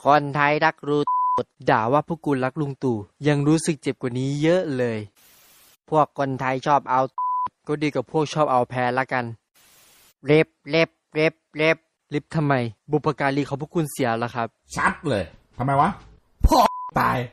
คนไทยรักรูด่าว่าพวกกูรักลุงตู่ยังรู้สึกเจ็บกว่านี้เยอะเลยพวกคนไทยชอบเอาก็ดีกับพวกชอบเอาแพ้ละกันเล็บทำไมบุพการีของพวกคุณเสียแล้วครับชัดเลยทำไมวะพ่อตาย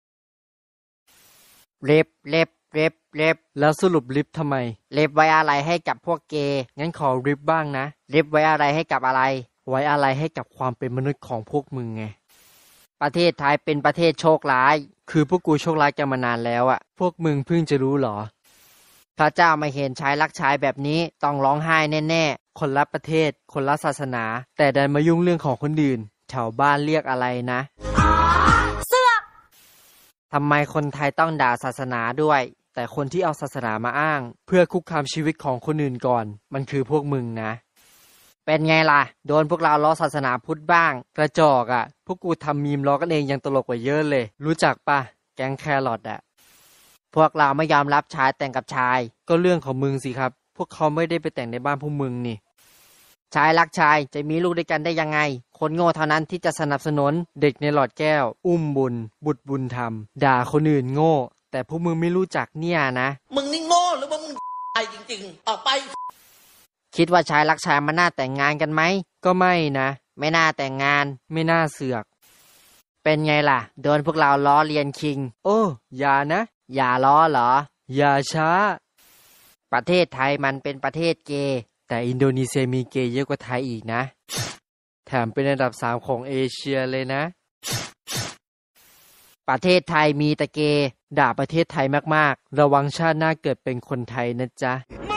เล็บแล้วสรุปลิฟทำไมเล็บไว้อะไรให้กับพวกเกย์งั้นขอลิฟบ้างนะเล็บไว้อะไรให้กับอะไรไว้อะไรให้กับความเป็นมนุษย์ของพวกมึงไงประเทศไทยเป็นประเทศโชคร้ายคือพวกกูโชคร้ายกันมานานแล้วอะพวกมึงเพิ่งจะรู้หรอพระเจ้าไม่เห็นชายรักชายแบบนี้ต้องร้องไห้แน่ๆคนละประเทศคนละศาสนาแต่ดันมายุ่งเรื่องของคนอื่นแถวบ้านเรียกอะไรนะเสือกทำไมคนไทยต้องด่าศาสนาด้วยแต่คนที่เอาศาสนามาอ้างเพื่อคุกคามชีวิตของคนอื่นก่อนมันคือพวกมึงนะเป็นไงล่ะโดนพวกเราล้อศาสนาพุทธบ้างกระจอกอ่ะพวกกูทำมีมล้อกันเองยังตลกกว่าเยอะเลยรู้จักปะแก๊งแครอทอ่ะพวกเราไม่ยอมรับชายแต่งกับชายก็เรื่องของมึงสิครับพวกเขาไม่ได้ไปแต่งในบ้านพวกมึงนี่ชายรักชายจะมีลูกด้วยกันได้ยังไงคนโง่เท่านั้นที่จะสนับสนุนเด็กในหลอดแก้วอุ้มบุญบุตรบุญธรรมด่าคนอื่นโง่แต่พวกมึงไม่รู้จักเนี่ยนะมึงนี่โง่หรือว่ามึงไปจริงๆออกไปคิดว่าชายรักชายมันน่าแต่งงานกันไหมก็ไม่นะไม่น่าแต่งงานไม่น่าเสือกเป็นไงล่ะโดนพวกเราล้อเลียนคิงโอ้อย่านะอย่าล้อเหรออย่าช้าประเทศไทยมันเป็นประเทศเกย์แต่อินโดนีเซียมีเกย์เยอะกว่าไทยอีกนะแถมเป็นอันดับ3ของเอเชียเลยนะประเทศไทยมีแต่เกย์ด่าประเทศไทยมากๆระวังชาติหน้าเกิดเป็นคนไทยนะจ๊ะ